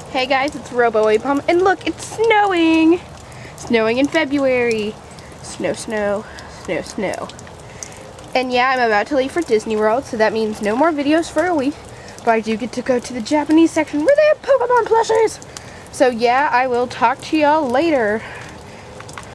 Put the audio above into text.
Hey guys, it's RoboApom, and look, it's snowing! Snowing in February. Snow, snow, snow, snow. And yeah, I'm about to leave for Disney World, so that means no more videos for a week. But I do get to go to the Japanese section where they have Pokemon plushies! So yeah, I will talk to y'all later.